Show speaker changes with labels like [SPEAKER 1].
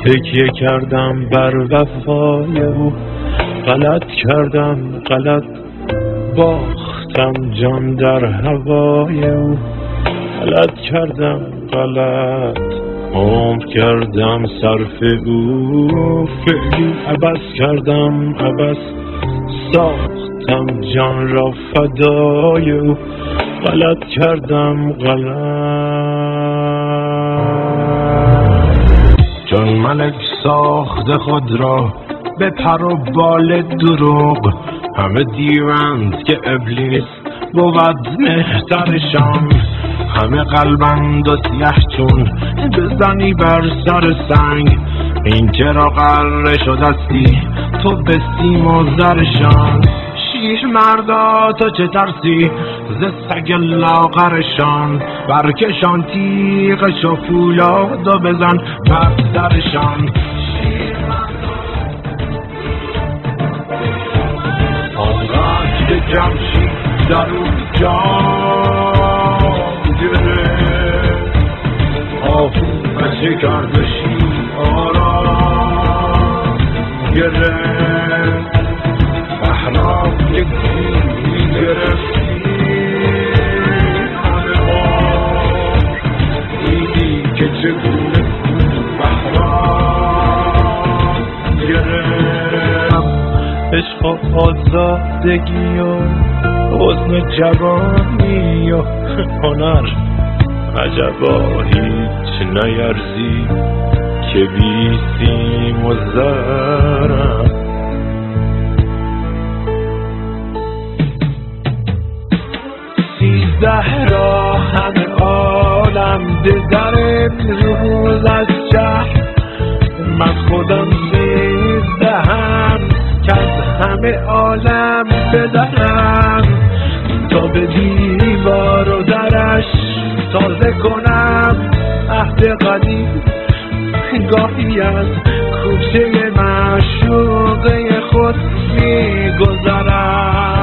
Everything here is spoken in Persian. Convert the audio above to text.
[SPEAKER 1] تکیه کردم بر وفای او، غلط کردم غلط باختم جان در هوای او، غلط کردم غلط عمر کردم صرف او، فعلی عبث کردم عبث ساختم جان را فدای او، غلط کردم غلط. چون ملک ساخته خود را به پر و بال دروغ، همه دیوند که ابلیس بود مهترشان، همه قلبند و سیه چون بزنی بر سر سنگ، این چرا غره شدستی تو به سیم و زرشان، شیر مردا تو چه ترسی ز سگ لاغرشان، برکشان تیغش و فولاد و بزن بر سرشان. آنقدر که جمشید در او جان گرفت، آفومچه کردشی آرام گرفت، بحرام یک گیری گرفتی همه بار، دیدی که چگونه بحرام گرفت. عشق و آزادگی و حسن جوانی و هنر، عجبا هیچ نیرزی که بی سیم و زرم. 13 را همه عالم به در روز از شهر، من خودم 13ام که از همه عالم بدرم، تا به دیوار و درش تازه کنم عهد قدیم، گاهی از کوچه معشوقه خود میگذرم.